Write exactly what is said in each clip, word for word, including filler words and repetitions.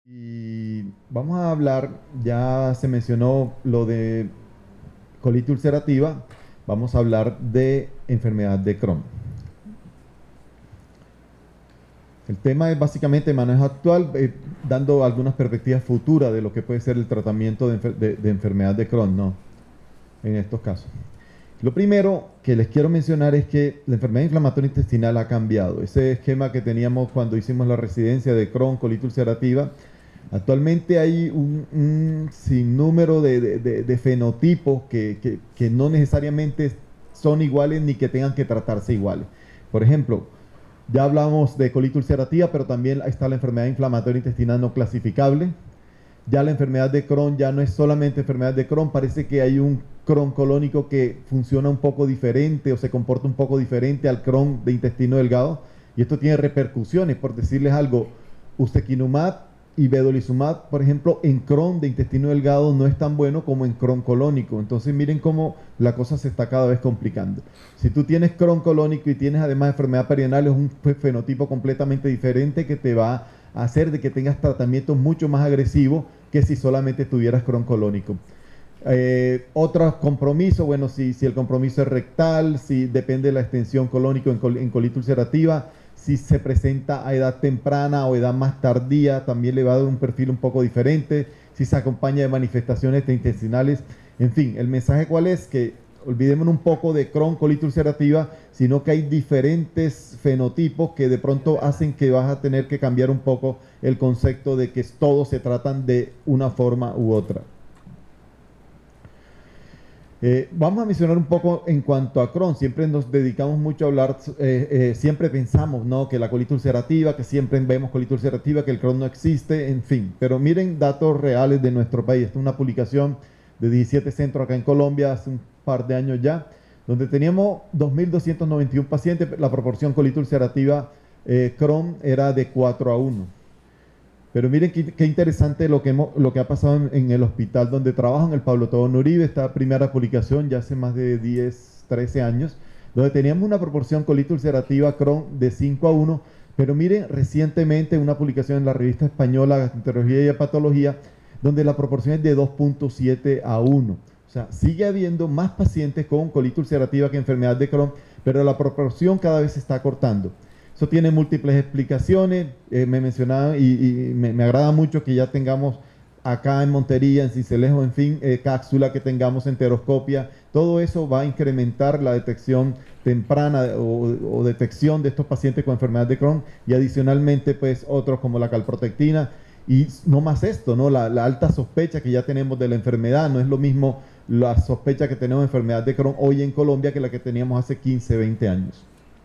Y vamos a hablar, ya se mencionó lo de colitis ulcerativa, vamos a hablar de enfermedad de Crohn. El tema es básicamente manejo actual, eh, dando algunas perspectivas futuras de lo que puede ser el tratamiento de, enfer de, de enfermedad de Crohn, ¿no? En estos casos. Lo primero que les quiero mencionar es que la enfermedad inflamatoria intestinal ha cambiado. Ese esquema que teníamos cuando hicimos la residencia de Crohn, colitis ulcerativa, actualmente hay un, un sinnúmero de, de, de, de fenotipos que, que, que no necesariamente son iguales ni que tengan que tratarse iguales. Por ejemplo, ya hablamos de colitis ulcerativa, pero también está la enfermedad inflamatoria intestinal no clasificable. Ya la enfermedad de Crohn ya no es solamente enfermedad de Crohn, parece que hay un Crohn colónico que funciona un poco diferente o se comporta un poco diferente al Crohn de intestino delgado. Y esto tiene repercusiones, por decirles algo, ustekinumab y vedolizumab, por ejemplo, en Crohn de intestino delgado no es tan bueno como en Crohn colónico. Entonces miren cómo la cosa se está cada vez complicando. Si tú tienes Crohn colónico y tienes además enfermedad perianal, es un fenotipo completamente diferente que te va a hacer de que tengas tratamientos mucho más agresivos que si solamente tuvieras Crohn colónico. Eh, otro compromiso, bueno, si, si el compromiso es rectal, si depende de la extensión colónico en, col en colitis ulcerativa, si se presenta a edad temprana o edad más tardía, también le va a dar un perfil un poco diferente, si se acompaña de manifestaciones intestinales. En fin, el mensaje cuál es, que olvidémonos un poco de Crohn, colitis ulcerativa, sino que hay diferentes fenotipos que de pronto hacen que vas a tener que cambiar un poco el concepto de que todos se tratan de una forma u otra. Eh, vamos a mencionar un poco en cuanto a Crohn. Siempre nos dedicamos mucho a hablar, eh, eh, siempre pensamos, ¿no?, que la colitis ulcerativa, que siempre vemos colitis ulcerativa, que el Crohn no existe, en fin. Pero miren datos reales de nuestro país. Esta es una publicación de diecisiete centros acá en Colombia hace un par de años ya, donde teníamos dos mil doscientos noventa y uno pacientes. La proporción colitis ulcerativa eh, Crohn era de cuatro a uno. Pero miren qué, qué interesante lo que, hemos, lo que ha pasado en, en el hospital donde trabajo, en el Pablo Tobón Uribe, esta primera publicación ya hace más de diez, trece años, donde teníamos una proporción colitis ulcerativa Crohn de cinco a uno, pero miren recientemente una publicación en la revista española Gastroenterología y Hepatología, donde la proporción es de dos punto siete a uno. O sea, sigue habiendo más pacientes con colitis ulcerativa que enfermedad de Crohn, pero la proporción cada vez se está acortando. Eso tiene múltiples explicaciones, eh, me mencionaba y, y me, me agrada mucho que ya tengamos acá en Montería, en Sincelejo, en fin, eh, cápsula, que tengamos enteroscopia. Todo eso va a incrementar la detección temprana o, o detección de estos pacientes con enfermedad de Crohn, y adicionalmente pues otros como la calprotectina. Y no más esto, ¿no? La, la alta sospecha que ya tenemos de la enfermedad. No es lo mismo la sospecha que tenemos de enfermedad de Crohn hoy en Colombia que la que teníamos hace quince, veinte años.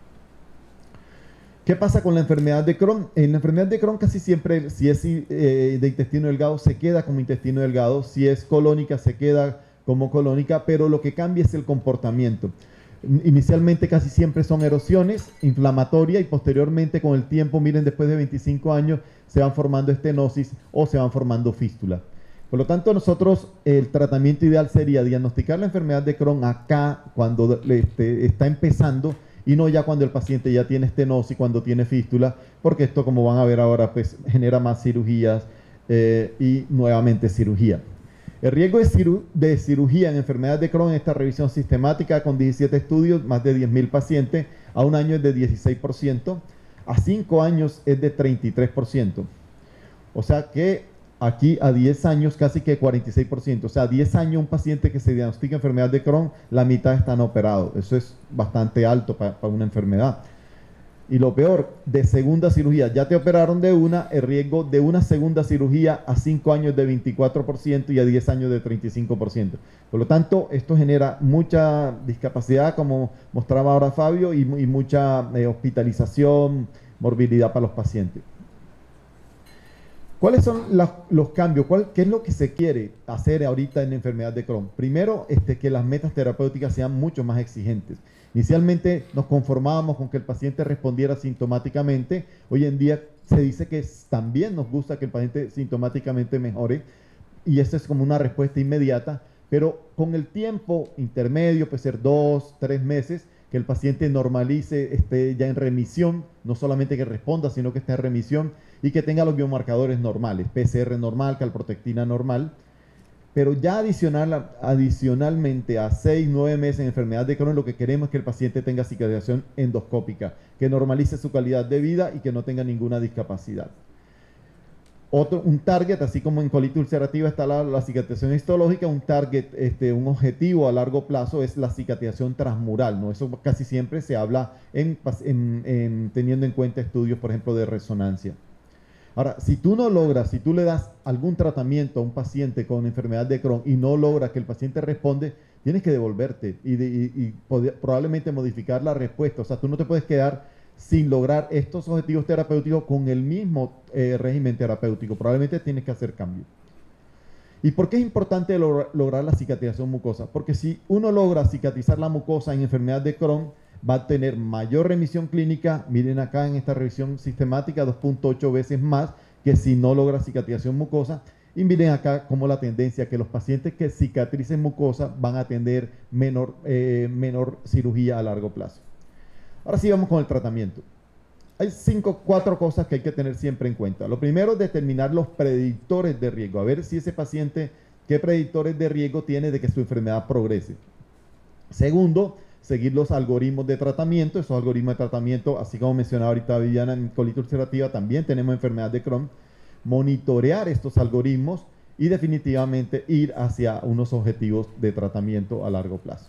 ¿Qué pasa con la enfermedad de Crohn? En la enfermedad de Crohn casi siempre, si es eh, de intestino delgado, se queda como intestino delgado. Si es colónica, se queda como colónica, pero lo que cambia es el comportamiento. Inicialmente casi siempre son erosiones inflamatorias y posteriormente con el tiempo, miren, después de veinticinco años, se van formando estenosis o se van formando fístulas. Por lo tanto, nosotros el tratamiento ideal sería diagnosticar la enfermedad de Crohn acá cuando este, está empezando, y no ya cuando el paciente ya tiene estenosis, cuando tiene fístula, porque esto, como van a ver ahora, pues genera más cirugías eh, y nuevamente cirugía. El riesgo de, ciru de cirugía en enfermedad de Crohn en esta revisión sistemática con diecisiete estudios, más de diez mil pacientes, a un año es de dieciséis por ciento, a cinco años es de treinta y tres por ciento. O sea que aquí a diez años casi que cuarenta y seis por ciento. O sea, a diez años un paciente que se diagnostica enfermedad de Crohn, la mitad están operados. Eso es bastante alto para pa una enfermedad. Y lo peor, de segunda cirugía, ya te operaron de una, el riesgo de una segunda cirugía a cinco años de veinticuatro por ciento y a diez años de treinta y cinco por ciento. Por lo tanto, esto genera mucha discapacidad, como mostraba ahora Fabio, y, y mucha eh, hospitalización, morbilidad para los pacientes. ¿Cuáles son la, los cambios? ¿Cuál, ¿Qué es lo que se quiere hacer ahorita en la enfermedad de Crohn? Primero, este, que las metas terapéuticas sean mucho más exigentes. Inicialmente nos conformábamos con que el paciente respondiera sintomáticamente. Hoy en día se dice que también nos gusta que el paciente sintomáticamente mejore, y esa es como una respuesta inmediata, pero con el tiempo intermedio, puede ser dos, tres meses, que el paciente normalice, esté ya en remisión, no solamente que responda, sino que esté en remisión, y que tenga los biomarcadores normales, P C R normal, calprotectina normal. Pero ya adicional, adicionalmente a seis, nueve meses en enfermedad de Crohn, lo que queremos es que el paciente tenga cicatrización endoscópica, que normalice su calidad de vida y que no tenga ninguna discapacidad. Otro, un target, así como en colitis ulcerativa está la, la cicatrización histológica, un target, este, un objetivo a largo plazo es la cicatrización transmural, ¿no? Eso casi siempre se habla en, en, en, teniendo en cuenta estudios, por ejemplo, de resonancia. Ahora, si tú no logras, si tú le das algún tratamiento a un paciente con enfermedad de Crohn y no logras que el paciente responde, tienes que devolverte y, de, y, y poder, probablemente modificar la respuesta. O sea, tú no te puedes quedar sin lograr estos objetivos terapéuticos con el mismo eh, régimen terapéutico. Probablemente tienes que hacer cambios. ¿Y por qué es importante lograr, lograr la cicatrización mucosa? Porque si uno logra cicatrizar la mucosa en enfermedad de Crohn, va a tener mayor remisión clínica, miren acá en esta revisión sistemática, dos punto ocho veces más que si no logra cicatrización mucosa. Y miren acá como la tendencia que los pacientes que cicatricen mucosa van a tener menor, eh, menor cirugía a largo plazo. Ahora sí vamos con el tratamiento. Hay cinco, cuatro cosas que hay que tener siempre en cuenta. Lo primero es determinar los predictores de riesgo, a ver si ese paciente, qué predictores de riesgo tiene de que su enfermedad progrese. Segundo, seguir los algoritmos de tratamiento. Esos algoritmos de tratamiento, así como mencionaba ahorita Viviana en colitis ulcerativa, también tenemos enfermedad de Crohn. Monitorear estos algoritmos y definitivamente ir hacia unos objetivos de tratamiento a largo plazo.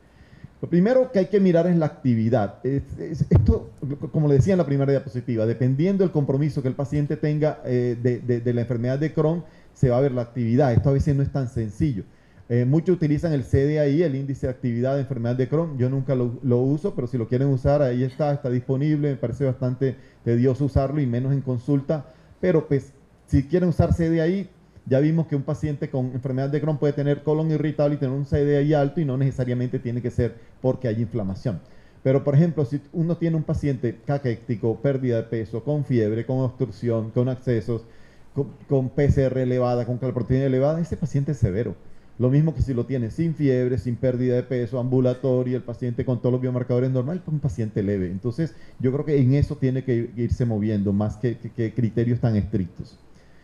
Lo primero que hay que mirar es la actividad. Es, es, esto, como le decía en la primera diapositiva, dependiendo del compromiso que el paciente tenga eh, de, de, de la enfermedad de Crohn, se va a ver la actividad. Esto a veces no es tan sencillo. Eh, muchos utilizan el C D A I, el índice de actividad de enfermedad de Crohn. Yo nunca lo, lo uso, pero si lo quieren usar, ahí está, está disponible. Me parece bastante tedioso usarlo y menos en consulta. Pero pues, si quieren usar C D A I, ya vimos que un paciente con enfermedad de Crohn puede tener colon irritable y tener un C D A I alto y no necesariamente tiene que ser porque hay inflamación. Pero, por ejemplo, si uno tiene un paciente caquético, pérdida de peso, con fiebre, con obstrucción, con accesos, con, con P C R elevada, con calprotectina elevada, ese paciente es severo. Lo mismo que si lo tiene sin fiebre, sin pérdida de peso, ambulatorio, el paciente con todos los biomarcadores normales, pues un paciente leve. Entonces, yo creo que en eso tiene que irse moviendo, más que, que, que criterios tan estrictos.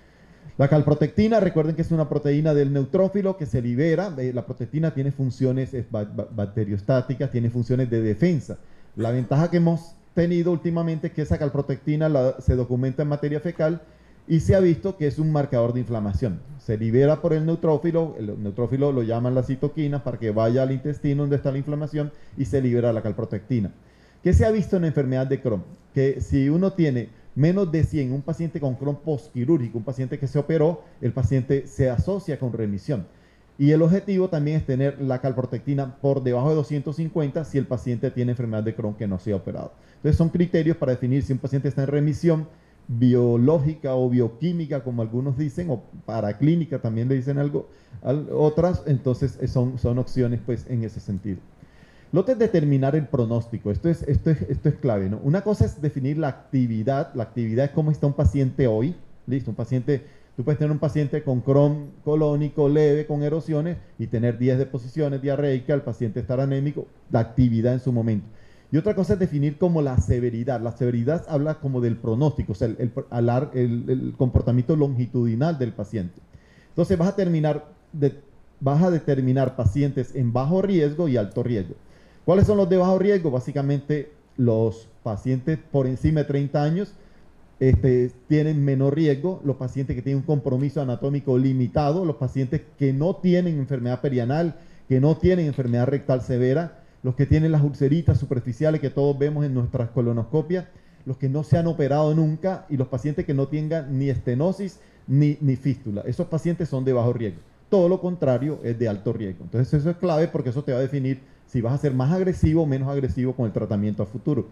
La calprotectina, recuerden que es una proteína del neutrófilo que se libera. Eh, la protectina tiene funciones eh, bacteriostáticas, tiene funciones de defensa. La ventaja que hemos tenido últimamente es que esa calprotectina la, se documenta en materia fecal y se ha visto que es un marcador de inflamación. Se libera por el neutrófilo, el neutrófilo lo llaman las citoquinas para que vaya al intestino donde está la inflamación y se libera la calprotectina. ¿Qué se ha visto en la enfermedad de Crohn? Que si uno tiene menos de cien, un paciente con Crohn postquirúrgico, un paciente que se operó, el paciente se asocia con remisión. Y el objetivo también es tener la calprotectina por debajo de doscientos cincuenta si el paciente tiene enfermedad de Crohn que no se ha operado. Entonces son criterios para definir si un paciente está en remisión biológica o bioquímica, como algunos dicen, o paraclínica también le dicen algo, al, otras, entonces son, son opciones pues en ese sentido. Lo otro es determinar el pronóstico. Esto es, esto es, esto es clave, ¿no? Una cosa es definir la actividad. La actividad es cómo está un paciente hoy. Listo, un paciente, tú puedes tener un paciente con Crohn colónico leve, con erosiones, y tener diez deposiciones diarreicas, el paciente estar anémico, la actividad en su momento. Y otra cosa es definir como la severidad. La severidad habla como del pronóstico, o sea, el, el, el, el comportamiento longitudinal del paciente. Entonces vas a, terminar de, vas a determinar pacientes en bajo riesgo y alto riesgo. ¿Cuáles son los de bajo riesgo? Básicamente los pacientes por encima de treinta años este, tienen menor riesgo, los pacientes que tienen un compromiso anatómico limitado, los pacientes que no tienen enfermedad perianal, que no tienen enfermedad rectal severa, los que tienen las ulceritas superficiales que todos vemos en nuestras colonoscopias, los que no se han operado nunca y los pacientes que no tengan ni estenosis ni, ni fístula. Esos pacientes son de bajo riesgo. Todo lo contrario es de alto riesgo. Entonces eso es clave porque eso te va a definir si vas a ser más agresivo o menos agresivo con el tratamiento a futuro.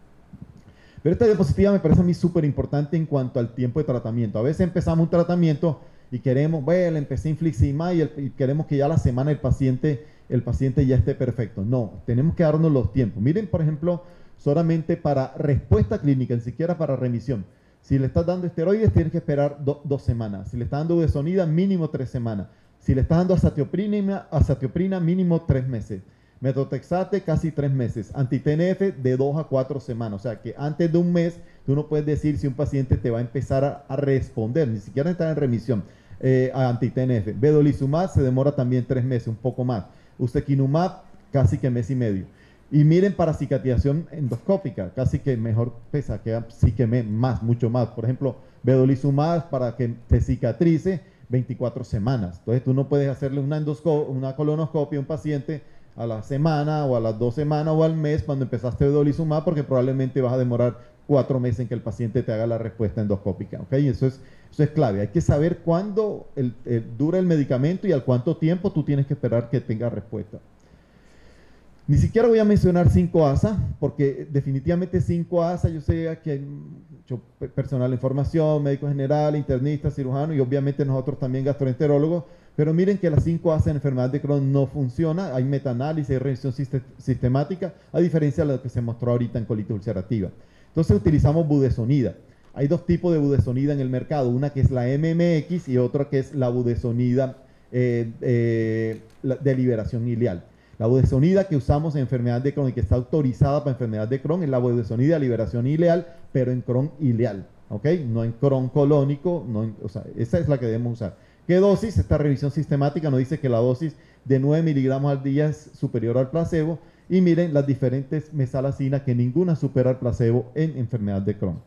Pero esta diapositiva me parece a mí súper importante en cuanto al tiempo de tratamiento. A veces empezamos un tratamiento y queremos, bueno, empecé infliximab y, el, y queremos que ya la semana el paciente, el paciente ya esté perfecto. No, tenemos que darnos los tiempos. Miren, por ejemplo, solamente para respuesta clínica, ni siquiera para remisión. Si le estás dando esteroides, tienes que esperar do, dos semanas. Si le estás dando budesonida, mínimo tres semanas. Si le estás dando azatioprina, azatioprina mínimo tres meses. Metotrexate, casi tres meses. Anti-T N F, de dos a cuatro semanas. O sea que antes de un mes Tú no puedes decir si un paciente te va a empezar a, a responder, ni siquiera entrar en remisión, eh, a anti-T N F. Vedolizumab se demora también tres meses, un poco más. Ustekinumab, casi que mes y medio. Y miren, para cicatrización endoscópica, casi que mejor pesa, que sí que me, más, mucho más. Por ejemplo, vedolizumab para que te cicatrice veinticuatro semanas. Entonces tú no puedes hacerle una, una colonoscopia a un paciente a la semana o a las dos semanas o al mes cuando empezaste vedolizumab, porque probablemente vas a demorar cuatro meses en que el paciente te haga la respuesta endoscópica. ¿Okay? Eso es, eso es clave. Hay que saber cuándo el, el, dura el medicamento y al cuánto tiempo tú tienes que esperar que tenga respuesta. Ni siquiera voy a mencionar cinco A S A, porque definitivamente cinco A S A, yo sé que hay mucho personal de información, médico general, internista, cirujano y obviamente nosotros también gastroenterólogos, pero miren que las cinco A S A en enfermedad de Crohn no funciona, hay metaanálisis, hay revisión sistemática, a diferencia de lo que se mostró ahorita en colitis ulcerativa. Entonces utilizamos budesonida. Hay dos tipos de budesonida en el mercado, una que es la M M X y otra que es la budesonida eh, eh, de liberación ileal. La budesonida que usamos en enfermedad de Crohn y que está autorizada para enfermedad de Crohn es la budesonida de liberación ileal, pero en Crohn ileal, ¿ok? No en Crohn colónico, no en, o sea, esa es la que debemos usar. ¿Qué dosis? Esta revisión sistemática nos dice que la dosis de nueve miligramos al día es superior al placebo y miren las diferentes mesalacinas que ninguna supera al placebo en enfermedad de Crohn.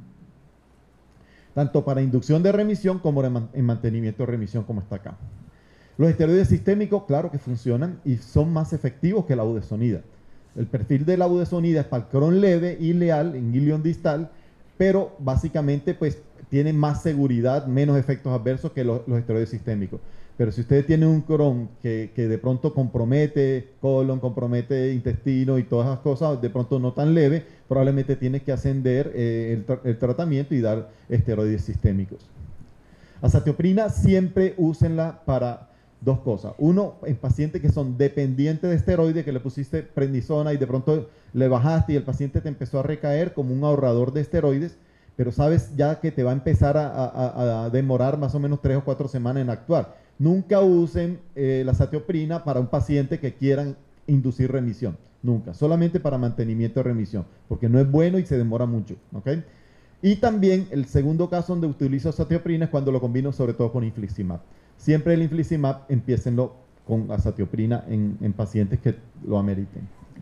Tanto para inducción de remisión como en mantenimiento de remisión como está acá. Los esteroides sistémicos, claro que funcionan y son más efectivos que la budesonida. El perfil de la budesonida es para el Crohn leve, ileal, en ilion distal, pero básicamente pues tiene más seguridad, menos efectos adversos que los, los esteroides sistémicos. Pero si ustedes tienen un Crohn que, que de pronto compromete colon, compromete intestino y todas esas cosas, de pronto no tan leve, probablemente tienes que ascender eh, el, tra el tratamiento y dar esteroides sistémicos. Azatioprina siempre úsenla para dos cosas. Uno, en pacientes que son dependientes de esteroides, que le pusiste prednisona y de pronto le bajaste y el paciente te empezó a recaer como un ahorrador de esteroides, pero sabes ya que te va a empezar a, a, a demorar más o menos tres o cuatro semanas en actuar. Nunca usen eh, la azatioprina para un paciente que quieran inducir remisión. Nunca. Solamente para mantenimiento de remisión, porque no es bueno y se demora mucho. ¿Okay? Y también el segundo caso donde utilizo azatioprina es cuando lo combino sobre todo con infliximab. Siempre el infliximab empiecenlo con azatioprina en, en pacientes que lo ameriten.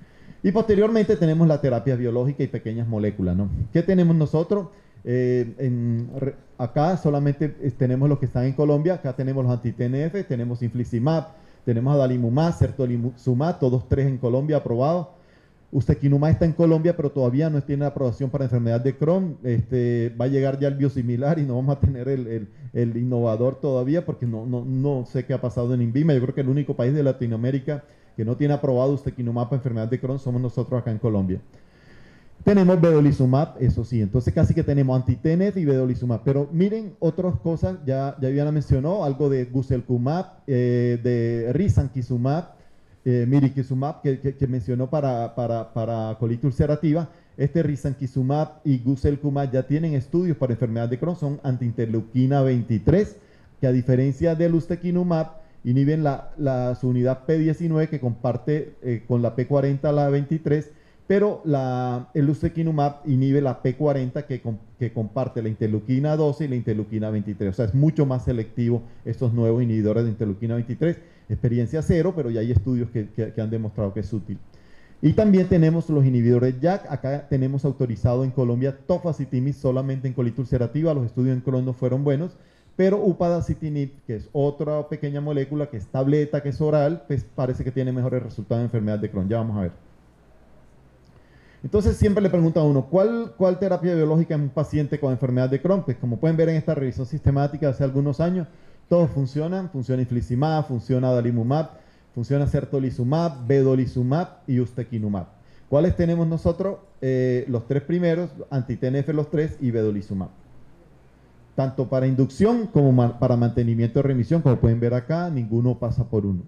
Y posteriormente tenemos la terapia biológica y pequeñas moléculas, ¿no? ¿Qué tenemos nosotros? Eh, en, acá solamente tenemos los que están en Colombia, acá tenemos los anti-T N F, tenemos infliximab, tenemos adalimumab, certolizumab, todos tres en Colombia aprobados. Ustekinumab está en Colombia, pero todavía no tiene aprobación para enfermedad de Crohn. Este, va a llegar ya el biosimilar y no vamos a tener el, el, el innovador todavía porque no, no, no sé qué ha pasado en INVIMA. Yo creo que el único país de Latinoamérica que no tiene aprobado Ustekinumab para enfermedad de Crohn somos nosotros acá en Colombia. Tenemos vedolizumab, eso sí, entonces casi que tenemos anti-T N F y vedolizumab. Pero miren otras cosas, ya, ya Viviana mencionó, algo de guselkumab, eh, de risankizumab, Eh, mirikizumab que, que, que mencionó para, para, para colitis ulcerativa. Este risankizumab y guselkumab ya tienen estudios para enfermedad de Crohn, son antiinterleuquina veintitrés, que a diferencia del ustekinumab inhiben la, la, su unidad P diecinueve que comparte eh, con la P cuarenta la veintitrés, pero la, el ustekinumab inhibe la P cuarenta que, que comparte la interleuquina doce y la interleuquina veintitrés. O sea, es mucho más selectivo estos nuevos inhibidores de interleuquina veintitrés. Experiencia cero, pero ya hay estudios que, que, que han demostrado que es útil. Y también tenemos los inhibidores J A K. Acá tenemos autorizado en Colombia tofacitinib solamente en colitis ulcerativa. Los estudios en Crohn no fueron buenos, pero upadacitinib, que es otra pequeña molécula que es tableta, que es oral, pues parece que tiene mejores resultados en enfermedad de Crohn. Ya vamos a ver. Entonces siempre le pregunto a uno, ¿cuál, ¿cuál terapia biológica en un paciente con enfermedad de Crohn? Pues como pueden ver en esta revisión sistemática hace algunos años, todos funcionan, funciona infliximab, funciona adalimumab, funciona certolizumab, vedolizumab y ustekinumab. ¿Cuáles tenemos nosotros? Eh, los tres primeros, anti-T N F los tres y vedolizumab. Tanto para inducción como ma para mantenimiento de remisión, como pueden ver acá, ninguno pasa por uno.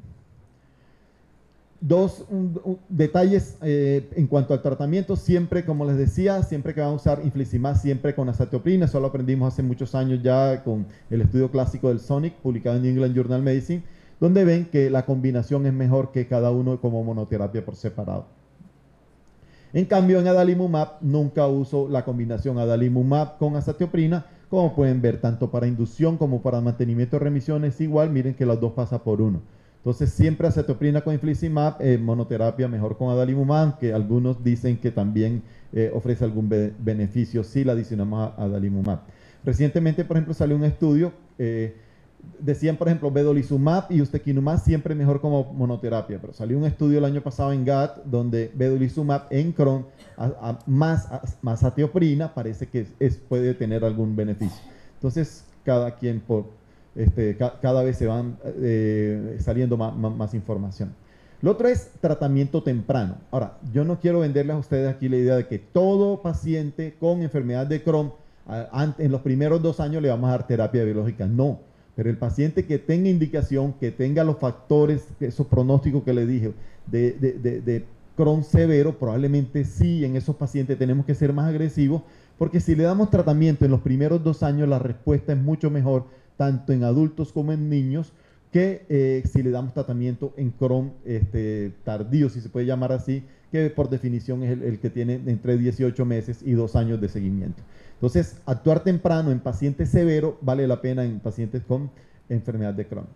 Dos un, un, detalles eh, en cuanto al tratamiento, siempre, como les decía, siempre que van a usar infliximab, siempre con azatioprina. Eso lo aprendimos hace muchos años ya con el estudio clásico del SONIC, publicado en New England Journal of Medicine, donde ven que la combinación es mejor que cada uno como monoterapia por separado. En cambio, en adalimumab nunca uso la combinación adalimumab con azatioprina. Como pueden ver, tanto para inducción como para mantenimiento de remisión es igual. Miren que las dos pasan por uno. Entonces, siempre azatioprina con infliximab, eh, monoterapia mejor con adalimumab, que algunos dicen que también eh, ofrece algún be beneficio si la adicionamos a adalimumab. Recientemente, por ejemplo, salió un estudio, eh, decían, por ejemplo, vedolizumab y ustekinumab siempre mejor como monoterapia, pero salió un estudio el año pasado en G A T donde vedolizumab en Crohn a, a, más, a, más azatioprina parece que es, es, puede tener algún beneficio. Entonces, cada quien por... Este, ca cada vez se van eh, saliendo más, más, más información. Lo otro es tratamiento temprano. Ahora, yo no quiero venderles a ustedes aquí la idea de que todo paciente con enfermedad de Crohn, a, en los primeros dos años le vamos a dar terapia biológica. No, pero el paciente que tenga indicación, que tenga los factores, esos pronósticos que le dije, de, de, de, de Crohn severo, probablemente sí, en esos pacientes tenemos que ser más agresivos, porque si le damos tratamiento en los primeros dos años, la respuesta es mucho mejor, tanto en adultos como en niños, que eh, si le damos tratamiento en Crohn este, tardío, si se puede llamar así, que por definición es el, el que tiene entre dieciocho meses y dos años de seguimiento. Entonces, actuar temprano en pacientes severos vale la pena en pacientes con enfermedad de Crohn.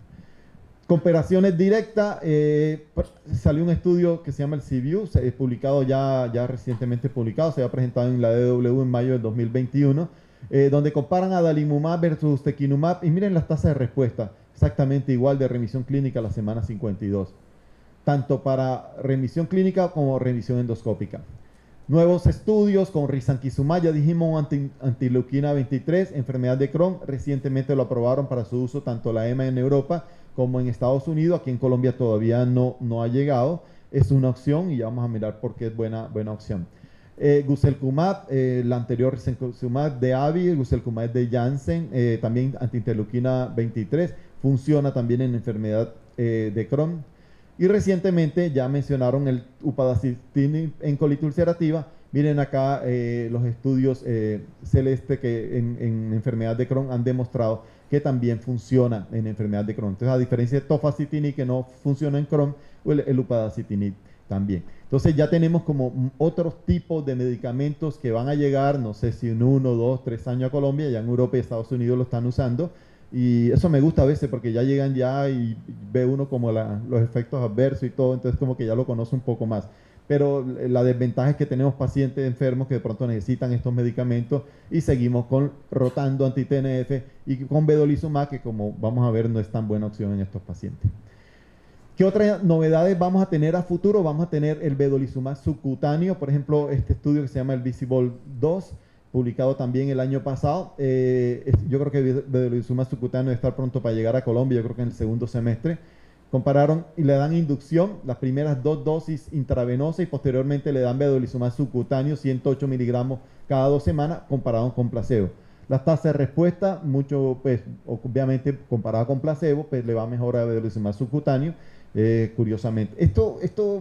Comparaciones directas, eh, salió un estudio que se llama el C-View, se, publicado ya, ya recientemente publicado, se había presentado en la D W en mayo del dos mil veintiuno, Eh, donde comparan adalimumab versus ustekinumab y miren las tasas de respuesta, exactamente igual de remisión clínica a la semana cincuenta y dos, tanto para remisión clínica como remisión endoscópica. Nuevos estudios con risankizumab, ya dijimos anti, antileuquina veintitrés, enfermedad de Crohn, recientemente lo aprobaron para su uso tanto la E M A en Europa como en Estados Unidos, aquí en Colombia todavía no, no ha llegado, es una opción y ya vamos a mirar por qué es buena, buena opción. Eh, Guselkumab, eh, la anterior risankizumab de A V I, Guselkumab es de Janssen, eh, también antiinterleuquina veintitrés, funciona también en enfermedad eh, de Crohn. Y recientemente ya mencionaron el upadacitinib en colitis ulcerativa. Miren acá eh, los estudios eh, celeste que en, en enfermedad de Crohn han demostrado que también funciona en enfermedad de Crohn. Entonces, a diferencia de tofacitinib que no funciona en Crohn, el, el upadacitinib también. Entonces ya tenemos como otros tipos de medicamentos que van a llegar, no sé si en uno, dos, tres años a Colombia, ya en Europa y Estados Unidos lo están usando, y eso me gusta a veces porque ya llegan ya y ve uno como la, los efectos adversos y todo, entonces como que ya lo conoce un poco más. Pero la desventaja es que tenemos pacientes enfermos que de pronto necesitan estos medicamentos y seguimos con, rotando anti-T N F y con vedolizumab, que como vamos a ver no es tan buena opción en estos pacientes. ¿Qué otras novedades vamos a tener a futuro? Vamos a tener el vedolizumab subcutáneo, por ejemplo, este estudio que se llama el Visible dos, publicado también el año pasado. Eh, yo creo que vedolizumab subcutáneo debe estar pronto para llegar a Colombia, yo creo que en el segundo semestre. Compararon y le dan inducción, las primeras dos dosis intravenosas y posteriormente le dan vedolizumab subcutáneo, ciento ocho miligramos cada dos semanas, comparado con placebo. Las tasas de respuesta, mucho, pues, obviamente comparado con placebo, pues le va mejor a vedolizumab subcutáneo. Eh, curiosamente, esto, esto,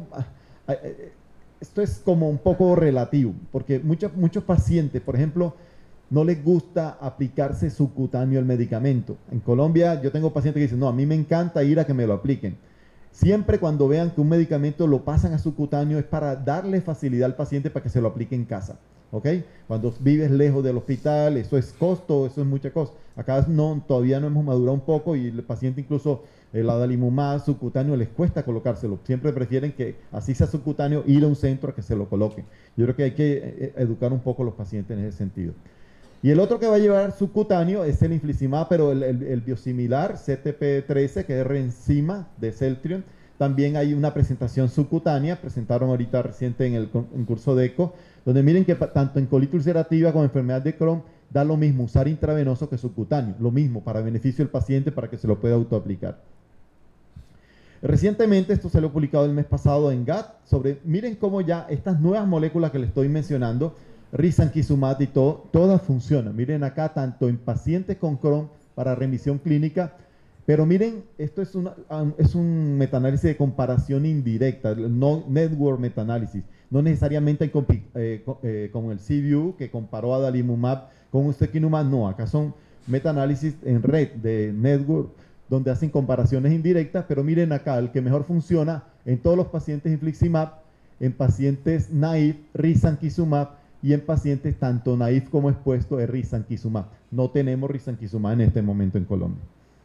esto es como un poco relativo, porque muchos, muchos pacientes, por ejemplo, no les gusta aplicarse subcutáneo el medicamento. En Colombia yo tengo pacientes que dicen, no, a mí me encanta ir a que me lo apliquen. Siempre cuando vean que un medicamento lo pasan a subcutáneo es para darle facilidad al paciente para que se lo aplique en casa. ¿Ok? Cuando vives lejos del hospital, eso es costo, eso es mucha cosa. Acá no, todavía no hemos madurado un poco y el paciente incluso el adalimumab subcutáneo les cuesta colocárselo. Siempre prefieren que así sea subcutáneo ir a un centro a que se lo coloquen. Yo creo que hay que educar un poco a los pacientes en ese sentido. Y el otro que va a llevar subcutáneo es el infliximab, pero el, el, el biosimilar C T P trece, que es Rencima de Celltrion. También hay una presentación subcutánea, presentaron ahorita reciente en el en curso de ECO, donde miren que tanto en colitis ulcerativa como en enfermedad de Crohn da lo mismo usar intravenoso que subcutáneo, lo mismo para beneficio del paciente para que se lo pueda autoaplicar. Recientemente, esto se lo he publicado el mes pasado en G A T, sobre, miren cómo ya estas nuevas moléculas que les estoy mencionando, risankizumab y todo, todas funcionan. Miren acá, tanto en pacientes con Crohn para remisión clínica, pero miren, esto es, una, es un metaanálisis de comparación indirecta, no network metaanálisis, no necesariamente con, eh, eh, con el C-View que comparó a adalimumab con ustekinumab, no, acá son metaanálisis en red de network, donde hacen comparaciones indirectas, pero miren acá, el que mejor funciona en todos los pacientes infliximab en pacientes naïf, risankizumab, y en pacientes tanto naïf como expuesto es risankizumab. No tenemos risankizumab en este momento en Colombia.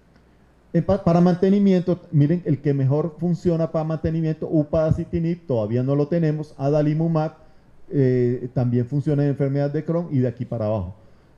En pa para mantenimiento, miren, el que mejor funciona para mantenimiento, upadacitinib, todavía no lo tenemos, adalimumab, eh, también funciona en enfermedad de Crohn y de aquí para abajo.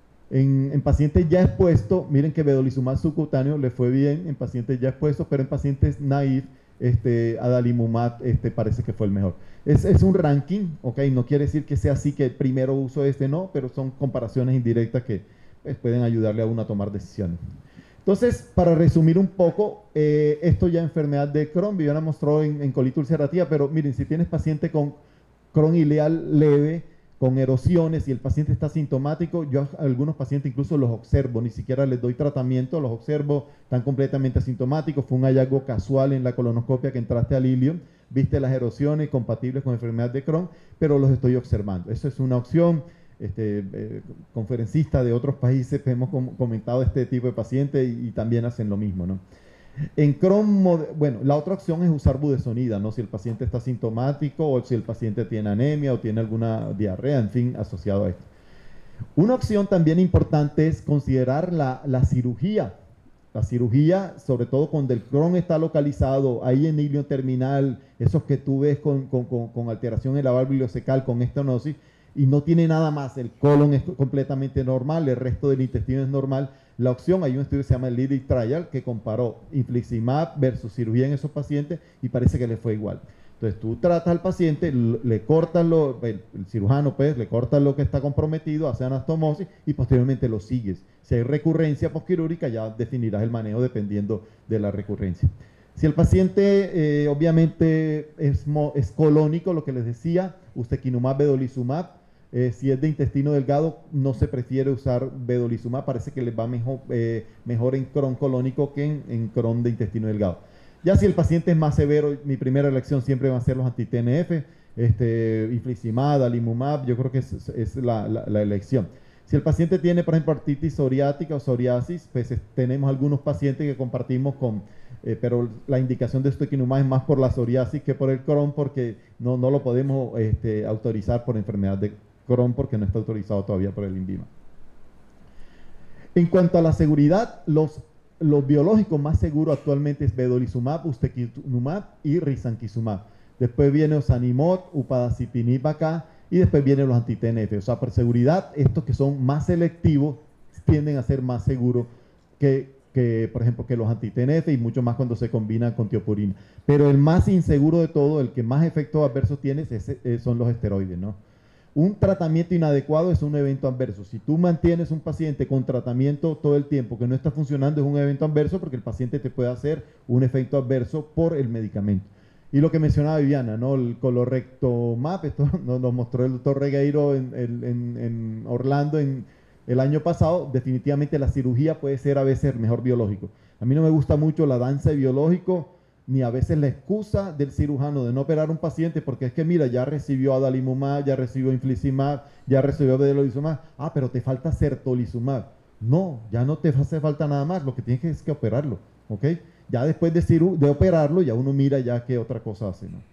En, en pacientes ya expuestos, miren que vedolizumab subcutáneo le fue bien en pacientes ya expuestos, pero en pacientes naïf, este, adalimumab este, parece que fue el mejor. Es, es un ranking, ok, no quiere decir que sea así que primero uso este, no, pero son comparaciones indirectas que pues, pueden ayudarle a uno a tomar decisiones. Entonces, para resumir un poco, eh, esto ya enfermedad de Crohn, Viviana mostró en, en colitis ulcerativa, pero miren, si tienes paciente con Crohn ileal leve, con erosiones y el paciente está sintomático, yo a algunos pacientes incluso los observo, ni siquiera les doy tratamiento, los observo, están completamente asintomáticos, fue un hallazgo casual en la colonoscopia que entraste al Ilium, viste las erosiones compatibles con enfermedad de Crohn, pero los estoy observando. Eso es una opción. Este, eh, conferencistas de otros países hemos com comentado este tipo de pacientes y, y también hacen lo mismo, ¿no? En Crohn, bueno, la otra opción es usar budesonida, ¿no? Si el paciente está sintomático o si el paciente tiene anemia o tiene alguna diarrea, en fin, asociado a esto. Una opción también importante es considerar la, la cirugía. La cirugía, sobre todo cuando el Crohn está localizado ahí en ilio terminal, esos que tú ves con, con, con, con alteración en la válvula ileocecal, con estenosis, y no tiene nada más, el colon es completamente normal, el resto del intestino es normal. La opción, hay un estudio que se llama el Lilly Trial que comparó infliximab versus cirugía en esos pacientes y parece que le fue igual. Entonces tú tratas al paciente, le cortas lo, el, el cirujano pues, le corta lo que está comprometido, hace anastomosis y posteriormente lo sigues. Si hay recurrencia posquirúrgica ya definirás el manejo dependiendo de la recurrencia. Si el paciente eh, obviamente es, es colónico, lo que les decía, ustekinumab, vedolizumab. Eh, si es de intestino delgado, no se prefiere usar vedolizumab, parece que les va mejor, eh, mejor en Crohn colónico que en, en Crohn de intestino delgado. Ya si el paciente es más severo, mi primera elección siempre va a ser los anti-T N F, este, infliximab, adalimumab, yo creo que es, es la, la, la elección. Si el paciente tiene, por ejemplo, artritis psoriática o psoriasis, pues es, tenemos algunos pacientes que compartimos con, eh, pero la indicación de ustekinumab es más por la psoriasis que por el Crohn, porque no, no lo podemos este, autorizar por enfermedad de Crohn porque no está autorizado todavía por el INVIMA. En cuanto a la seguridad, los, los biológicos más seguros actualmente es vedolizumab, ustekinumab y risankizumab. Después viene osanimod, upadacitinib acá, y después vienen los anti-T N F. O sea, por seguridad, estos que son más selectivos tienden a ser más seguros que, que por ejemplo, que los anti-T N F y mucho más cuando se combinan con tiopurina. Pero el más inseguro de todo, el que más efectos adversos tiene, es, es, son los esteroides, ¿no? Un tratamiento inadecuado es un evento adverso. Si tú mantienes un paciente con tratamiento todo el tiempo que no está funcionando, es un evento adverso porque el paciente te puede hacer un efecto adverso por el medicamento. Y lo que mencionaba Viviana, ¿no? El colorectomab, esto nos lo mostró el doctor Regueiro en, en, en Orlando en el año pasado. Definitivamente la cirugía puede ser a veces el mejor biológico. A mí no me gusta mucho la danza de biológico, ni a veces la excusa del cirujano de no operar a un paciente porque es que mira, ya recibió adalimumab, ya recibió infliximab, ya recibió vedolizumab, ah, pero te falta certolizumab. No, ya no te hace falta nada más, lo que tienes que es que operarlo, ¿ok? Ya después de, de operarlo, ya uno mira ya qué otra cosa hace, ¿no?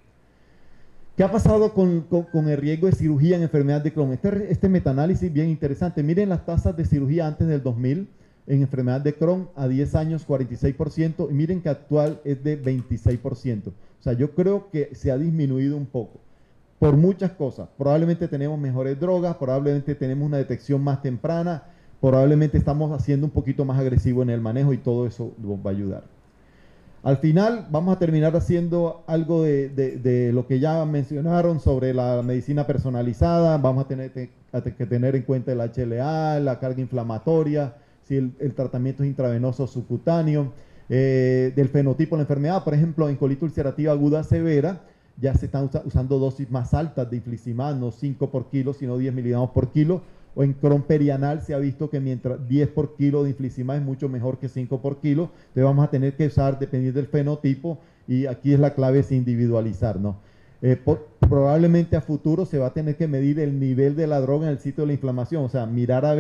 ¿Qué ha pasado con, con, con el riesgo de cirugía en enfermedad de Crohn? Este, este metanálisis bien interesante. Miren las tasas de cirugía antes del dos mil en enfermedad de Crohn a diez años, cuarenta y seis por ciento, y miren que actual es de veintiséis por ciento. O sea, yo creo que se ha disminuido un poco por muchas cosas. Probablemente tenemos mejores drogas, probablemente tenemos una detección más temprana, probablemente estamos haciendo un poquito más agresivo en el manejo y todo eso va a ayudar. Al final vamos a terminar haciendo algo de, de, de lo que ya mencionaron sobre la medicina personalizada. Vamos a tener te, a te, que tener en cuenta el H L A, la carga inflamatoria, si el, el tratamiento es intravenoso o subcutáneo, eh, del fenotipo de la enfermedad. Por ejemplo, en colitis ulcerativa aguda severa ya se están usa, usando dosis más altas de infliximab, no cinco por kilo, sino diez miligramos por kilo. O en Crohn perianal se ha visto que mientras diez por kilo de infliximab es mucho mejor que cinco por kilo. Entonces vamos a tener que usar dependiendo del fenotipo, y aquí es la clave, es individualizar, ¿no? Eh, por, probablemente a futuro se va a tener que medir el nivel de la droga en el sitio de la inflamación, o sea, mirar a ver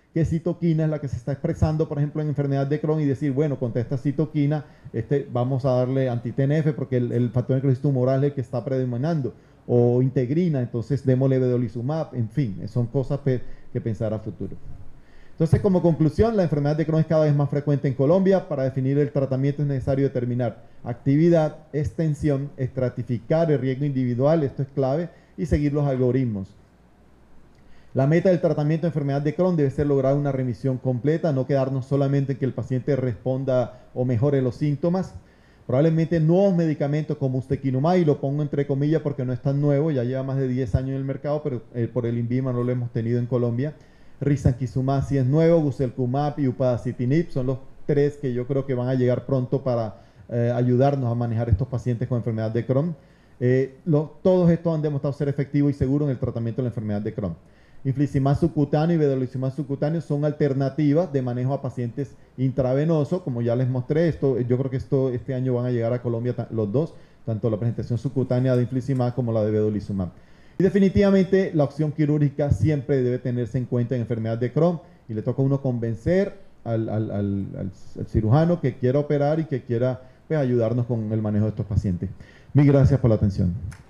qué citoquina es la que se está expresando, por ejemplo, en enfermedad de Crohn y decir, bueno, contra esta citoquina este, vamos a darle anti-T N F porque el, el factor de necrosis tumoral es el que está predominando, o integrina, entonces démosle vedolizumab, en fin, son cosas pe que pensar a futuro. Entonces, como conclusión, la enfermedad de Crohn es cada vez más frecuente en Colombia. Para definir el tratamiento es necesario determinar actividad, extensión, estratificar el riesgo individual, esto es clave, y seguir los algoritmos. La meta del tratamiento de enfermedad de Crohn debe ser lograr una remisión completa, no quedarnos solamente en que el paciente responda o mejore los síntomas. Probablemente nuevos medicamentos como ustekinumab, y lo pongo entre comillas porque no es tan nuevo, ya lleva más de diez años en el mercado, pero eh, por el INVIMA no lo hemos tenido en Colombia. Risankizumab sí es nuevo, guselkumab y upadacitinib son los tres que yo creo que van a llegar pronto para eh, ayudarnos a manejar estos pacientes con enfermedad de Crohn. Eh, lo, todos estos han demostrado ser efectivos y seguros en el tratamiento de la enfermedad de Crohn. Infliximab subcutáneo y vedolizumab subcutáneo son alternativas de manejo a pacientes intravenosos, como ya les mostré. Esto, yo creo que esto, este año van a llegar a Colombia los dos, tanto la presentación subcutánea de infliximab como la de vedolizumab. Y definitivamente la opción quirúrgica siempre debe tenerse en cuenta en enfermedad de Crohn, y le toca a uno convencer al, al, al, al, al cirujano que quiera operar y que quiera pues, ayudarnos con el manejo de estos pacientes. Mil gracias por la atención.